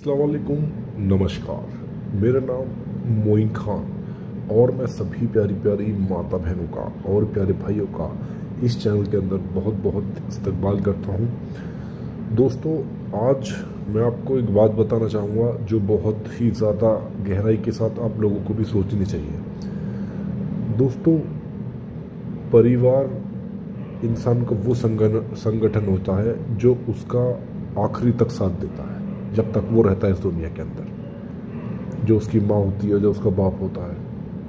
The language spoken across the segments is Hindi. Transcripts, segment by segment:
अस्सलाम वालेकुम, नमस्कार। मेरा नाम मोइन खान और मैं सभी प्यारी प्यारी माता बहनों का और प्यारे भाइयों का इस चैनल के अंदर बहुत बहुत इस्तकबाल करता हूँ। दोस्तों, आज मैं आपको एक बात बताना चाहूँगा जो बहुत ही ज़्यादा गहराई के साथ आप लोगों को भी सोचनी चाहिए। दोस्तों, परिवार इंसान का वो संगठन होता है जो उसका आखिरी तक साथ देता है, जब तक वो रहता है इस दुनिया के अंदर। जो उसकी माँ होती है, जो उसका बाप होता है।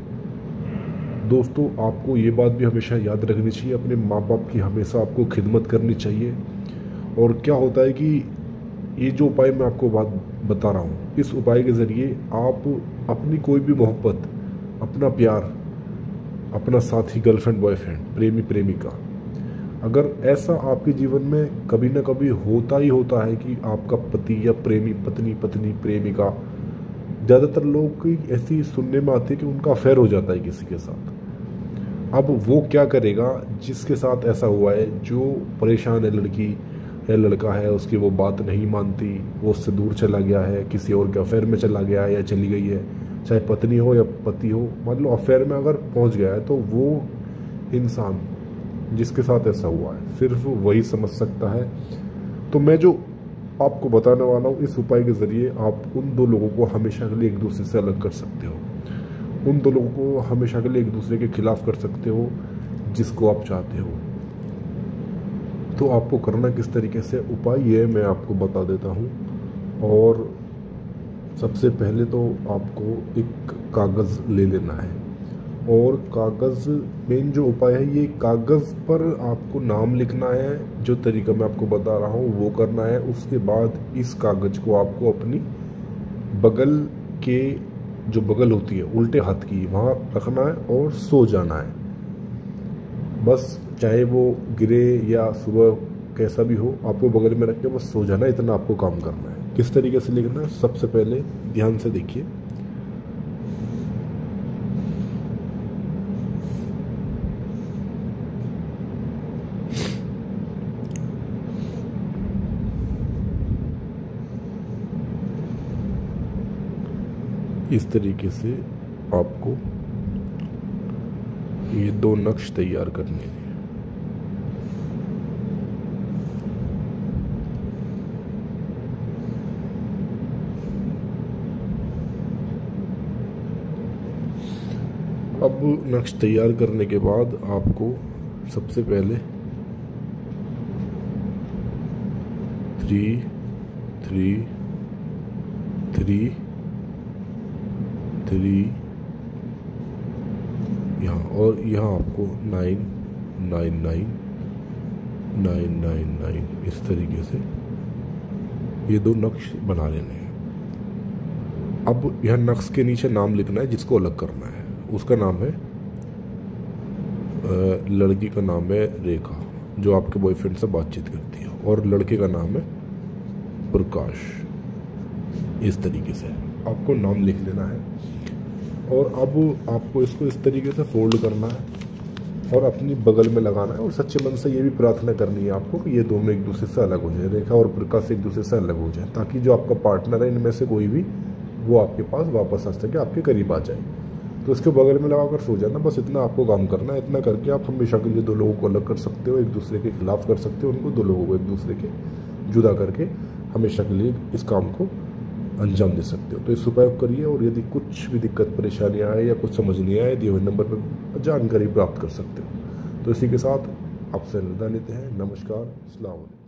दोस्तों, आपको ये बात भी हमेशा याद रखनी चाहिए, अपने माँ बाप की हमेशा आपको खिदमत करनी चाहिए। और क्या होता है कि ये जो उपाय मैं आपको बात बता रहा हूँ, इस उपाय के ज़रिए आप अपनी कोई भी मोहब्बत, अपना प्यार, अपना साथी, गर्लफ्रेंड, बॉयफ्रेंड, प्रेमी, प्रेमिका, अगर ऐसा आपके जीवन में कभी ना कभी होता ही होता है कि आपका पति या प्रेमी, पत्नी, प्रेमिका, ज़्यादातर लोग की ऐसी सुनने में आती है कि उनका अफेयर हो जाता है किसी के साथ। अब वो क्या करेगा जिसके साथ ऐसा हुआ है, जो परेशान है, लड़की है, लड़का है, उसकी वो बात नहीं मानती, वो उससे दूर चला गया है, किसी और के अफेयर में चला गया है या चली गई है, चाहे पत्नी हो या पति हो, मतलब अफेयर में अगर पहुंच गया है, तो वो इंसान जिसके साथ ऐसा हुआ है सिर्फ वही समझ सकता है। तो मैं जो आपको बताने वाला हूँ, इस उपाय के ज़रिए आप उन दो लोगों को हमेशा के लिए एक दूसरे से अलग कर सकते हो। उन दो लोगों को हमेशा के लिए एक दूसरे के खिलाफ कर सकते हो जिसको आप चाहते हो। तो आपको करना किस तरीके से, उपाय ये मैं आपको बता देता हूँ। और सबसे पहले तो आपको एक कागज़ ले लेना है, और कागज़, मेन जो उपाय है, ये कागज़ पर आपको नाम लिखना है। जो तरीका मैं आपको बता रहा हूँ वो करना है। उसके बाद इस कागज़ को आपको अपनी बगल के, जो बगल होती है उल्टे हाथ की, वहाँ रखना है और सो जाना है। बस चाहे वो गिरे या सुबह कैसा भी हो, आपको बगल में रख के बस सो जाना है। इतना आपको काम करना है। किस तरीके से लिखना है, सबसे पहले ध्यान से देखिए। इस तरीके से आपको ये दो नक्श तैयार करने हैं। अब नक्श तैयार करने के बाद आपको सबसे पहले 3 3 3 3 यहाँ, और यहाँ आपको 9 9 9 9 9 9 इस तरीके से ये दो नक्श बना लेने हैं। अब यह नक्श के नीचे नाम लिखना है जिसको अलग करना है। उसका नाम है, लड़की का नाम है रेखा, जो आपके बॉयफ्रेंड से बातचीत करती है, और लड़के का नाम है प्रकाश। इस तरीके से आपको नाम लिख लेना है। और अब आपको इसको इस तरीके से फोल्ड करना है और अपनी बगल में लगाना है। और सच्चे मन से ये भी प्रार्थना करनी है आपको कि ये दोनों एक दूसरे से अलग हो जाए, रेखा और प्रकाश एक दूसरे से अलग हो जाए, ताकि जो आपका पार्टनर है इनमें से कोई भी वो आपके पास वापस आ सके, आपके करीब आ जाए। तो इसके बगल में लगाकर सो जाना, बस इतना आपको काम करना है। इतना करके आप हमेशा के लिए दो लोगों को अलग कर सकते हो, एक दूसरे के खिलाफ कर सकते हो उनको, दो लोगों को एक दूसरे के जुदा करके हमेशा के लिए इस काम को अंजाम दे सकते हो। तो इस उपाय को करिए, और यदि कुछ भी दिक्कत परेशानी आए या कुछ समझ नहीं आए, दिए हुए नंबर पर जानकारी प्राप्त कर सकते हो। तो इसी के साथ आपसे विदा लेते हैं। नमस्कार, अस्सलाम वालेकुम।